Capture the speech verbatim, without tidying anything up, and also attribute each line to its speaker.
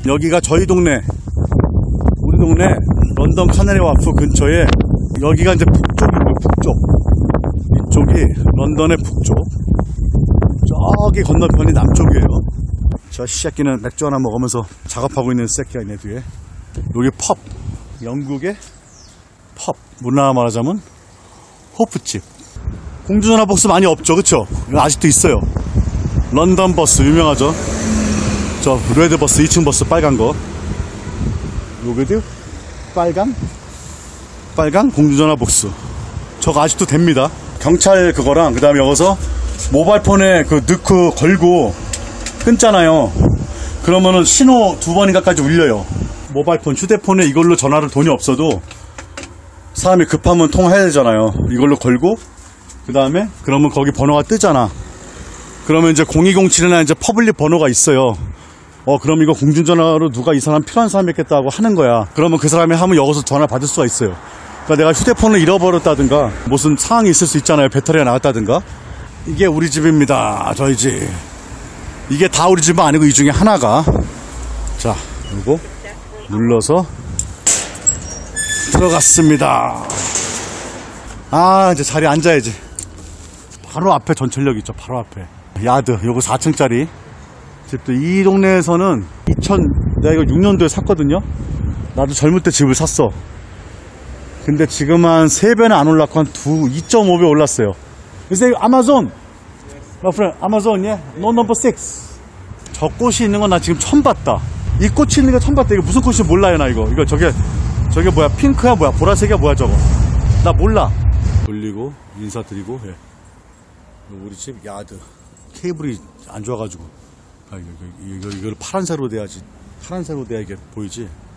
Speaker 1: 여기가 저희 동네, 우리 동네 런던 카네리 와프 근처에, 여기가 이제 북쪽이고요. 북쪽. 이쪽이 런던의 북쪽, 저기 건너편이 남쪽이에요. 저 새끼는 맥주 하나 먹으면서 작업하고 있는 새끼가 있네 뒤에. 여기 펍, 영국의 펍, 우리나라 말하자면 호프집. 공중전화 복스 많이 없죠, 그쵸? 아직도 있어요. 런던 버스 유명하죠. 저 레드 버스, 이 층 버스 빨간 거. 여기도 빨간 빨간 공중전화 복스. 저거 아직도 됩니다. 경찰 그거랑, 그 다음에 여기서 모바일폰에 그 넣고 걸고 끊잖아요. 그러면은 신호 두 번인가까지 울려요. 모바일폰, 휴대폰에 이걸로 전화를 돈이 없어도 사람이 급하면 통화해야 되잖아요. 이걸로 걸고, 그 다음에 그러면 거기 번호가 뜨잖아. 그러면 이제 공이공칠이나 이제 퍼블릭 번호가 있어요. 어 그럼 이거 공중전화로 누가 이 사람 필요한 사람이 있겠다 하고 하는 거야. 그러면 그 사람이 하면 여기서 전화 받을 수가 있어요. 그러니까 내가 휴대폰을 잃어버렸다든가 무슨 상황이 있을 수 있잖아요. 배터리가 나갔다든가. 이게 우리 집입니다. 저희 집. 이게 다 우리 집은 아니고 이 중에 하나가. 자, 요거 눌러서 들어갔습니다. 아, 이제 자리에 앉아야지. 바로 앞에 전철역 있죠. 바로 앞에 야드. 요거 사 층짜리 집도. 이 동네에서는 이천, 내가 이거 육 년도에 샀거든요. 나도 젊을 때 집을 샀어. 근데 지금 한 세 배는 안 올랐고 한 이 점 오 배 올랐어요. 그래서 아마존, 아마존, 예, 노 넘버 식스. 저 꽃이 있는 건 나 지금 처음 봤다. 이 꽃이 있는 거 처음 봤다. 이거 무슨 꽃인지 몰라요, 나 이거. 이거 저게, 저게 뭐야? 핑크야, 뭐야? 보라색이야, 뭐야, 저거? 나 몰라. 돌리고, 인사드리고, 예. 우리 집 야드. 케이블이 안 좋아가지고. 아, 이거, 이거, 이거, 이걸 파란색으로 돼야지. 파란색으로 돼야 이게 보이지?